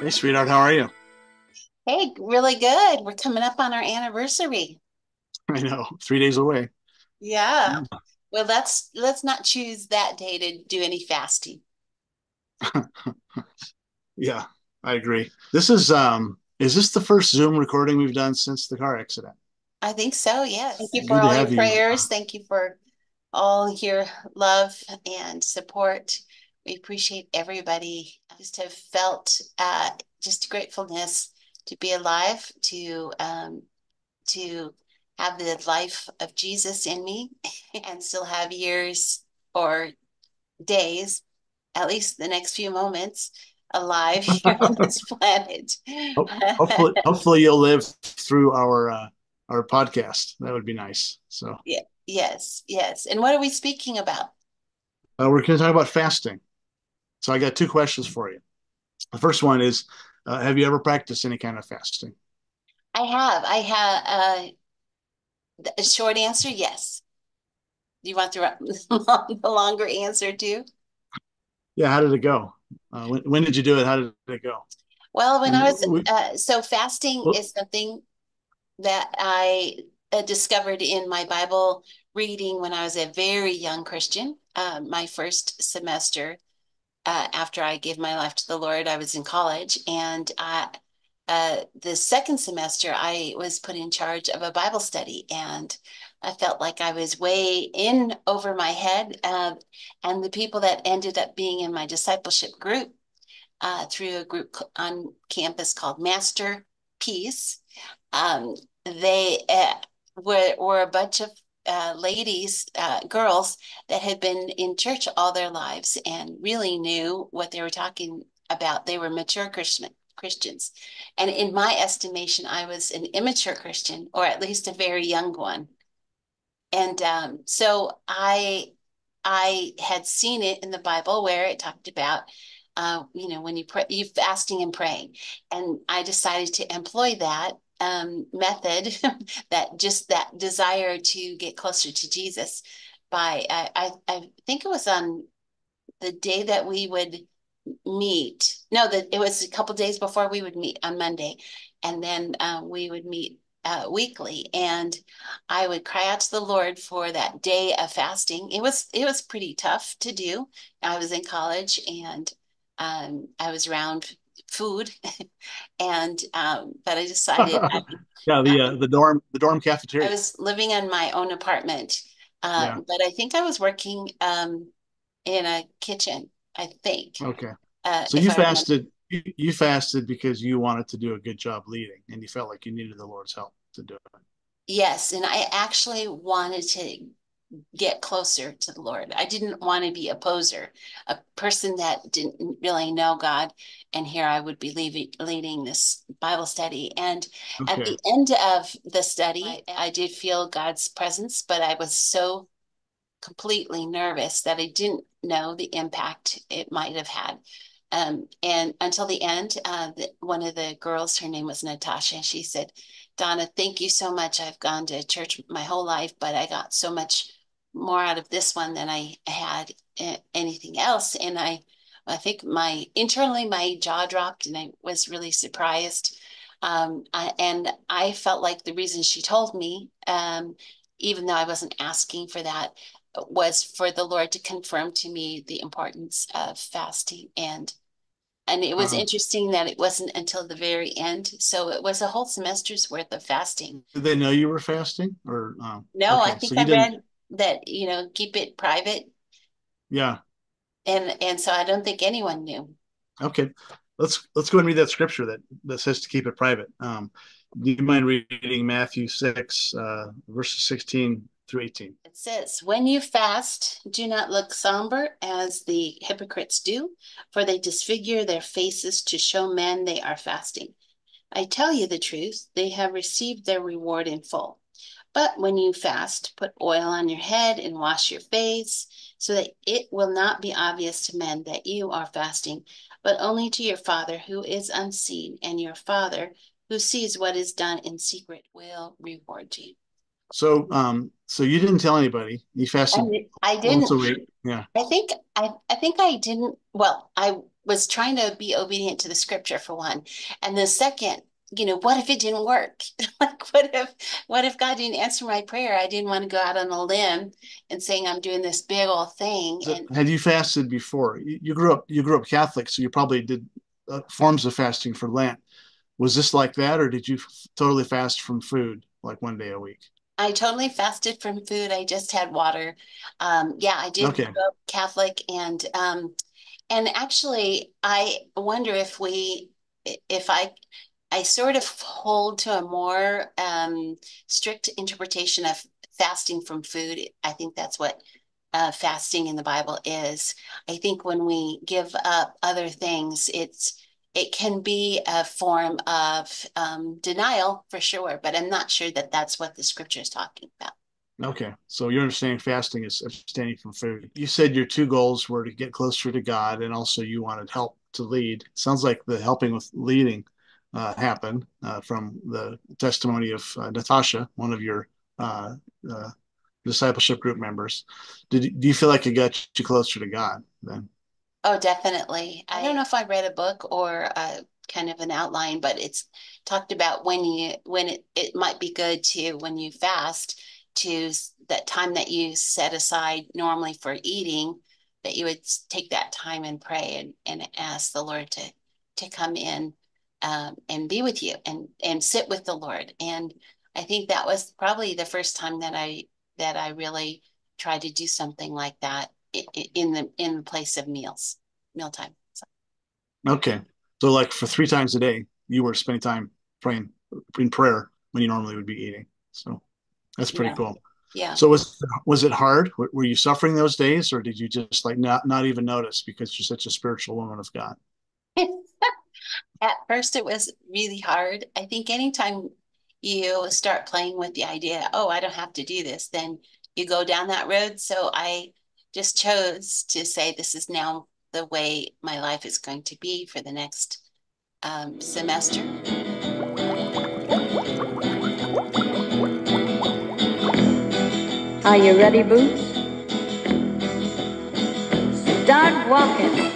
Hey, sweetheart, how are you? Hey, really good. We're coming up on our anniversary. I know, 3 days away. Yeah. Well, let's not choose that day to do any fasting. Yeah, I agree. Is this the first Zoom recording we've done since the car accident? I think so, yes. Thank you for Good to all your have you. prayers. Thank you for all your love and support. We appreciate everybody. I just have felt just gratefulness to be alive, to have the life of Jesus in me and still have years or days, at least the next few moments, alive here on this planet. Hopefully you'll live through our podcast. That would be nice. So, Yeah, yes, yes. And what are we speaking about? we're going to talk about fasting. So I got two questions for you. The first one is, have you ever practiced any kind of fasting? I have a short answer, yes. Do you want the longer answer too? Yeah, how did it go? When did you do it? How did it go? Well, when And I was so fasting well, is something that I discovered in my Bible reading when I was a very young Christian. My first semester after I gave my life to the Lord, I was in college, and the second semester, I was put in charge of a Bible study, and I felt like I was way in over my head. And the people that ended up being in my discipleship group through a group on campus called Master Peace, they were a bunch of ladies, girls that had been in church all their lives and really knew what they were talking about. They were mature Christians. And in my estimation, I was an immature Christian, or at least a very young one. And so I had seen it in the Bible where it talked about, when you pray, you fasting and praying, and I decided to employ that method, that desire to get closer to Jesus. I think it was on the day that we would meet. No, that it was a couple days before we would meet on Monday, and then we would meet weekly. And I would cry out to the Lord for that day of fasting. It was pretty tough to do. I was in college, and I was around food, and but I decided yeah, I, the dorm I cafeteria. was living in my own apartment, Yeah. but I think I was working in a kitchen. I think Okay. So if you I remember. fasted. You fasted because you wanted to do a good job leading, and you felt like you needed the Lord's help to do it. Yes, and I actually wanted to get closer to the Lord. I didn't want to be a poser, a person that didn't really know God. And here I would be leading this Bible study. And at Okay. the end of the study, I did feel God's presence, but I was so completely nervous that I didn't know the impact it might have had. And until the end, one of the girls, her name was Natasha, she said, Donna, thank you so much. I've gone to church my whole life, but I got so much more out of this one than I had anything else. And I think internally my jaw dropped and I was really surprised. And I felt like the reason she told me, even though I wasn't asking for that, was for the Lord to confirm to me the importance of fasting. And it was Uh, interesting that it wasn't until the very end. So it was a whole semester's worth of fasting. did they know you were fasting, or No, I okay? think So I you didn't. read that, keep it private. Yeah. And so I don't think anyone knew. Okay. Let's go and read that scripture that says to keep it private. Do you mind reading Matthew 6, verses 16 through 18? It says, when you fast, do not look somber as the hypocrites do, for they disfigure their faces to show men they are fasting. I tell you the truth, they have received their reward in full. But when you fast, put oil on your head and wash your face, so that it will not be obvious to men that you are fasting, but only to your Father who is unseen, and your Father who sees what is done in secret will reward you. So So you didn't tell anybody. You fasted I once didn't. a week. Yeah. I think I didn't. Well, I was trying to be obedient to the scripture for one, and the second, what if it didn't work? Like, what if God didn't answer my prayer? I didn't want to go out on a limb and saying I'm doing this big old thing. So And had you fasted before? You grew up Catholic, so you probably did forms of fasting for Lent. Was this like that, or did you totally fast from food, like one day a week? I totally fasted from food. I just had water. Yeah, I did Okay. grow up Catholic, and actually, I wonder if I sort of hold to a more strict interpretation of fasting from food. I think that's what fasting in the Bible is. I think when we give up other things, it can be a form of denial for sure, but I'm not sure that that's what the scripture is talking about. Okay. So you're understanding fasting is abstaining from food. You said your two goals were to get closer to God and also you wanted help to lead. Sounds like the helping with leading happened from the testimony of Natasha, one of your uh, uh, discipleship group members. Do you feel like it got you closer to God then? Oh, definitely. I don't know if I read a book or kind of an outline, but it's talked about when it might be good to when you fast that time that you set aside normally for eating, that you would take that time and pray and ask the Lord to come in and be with you and sit with the Lord. And I think that was probably the first time that I really tried to do something like that in the place of mealtime. So, Okay. So like for 3 times a day, you were spending time praying in prayer when you normally would be eating. So that's pretty yeah, cool. yeah. So was it hard? Were you suffering those days, or did you just like not even notice because you're such a spiritual woman of God? At first, it was really hard. I think anytime you start playing with the idea, oh, I don't have to do this, then you go down that road. So I just chose to say, this is now the way my life is going to be for the next semester. Are you ready, Boots? Start walking.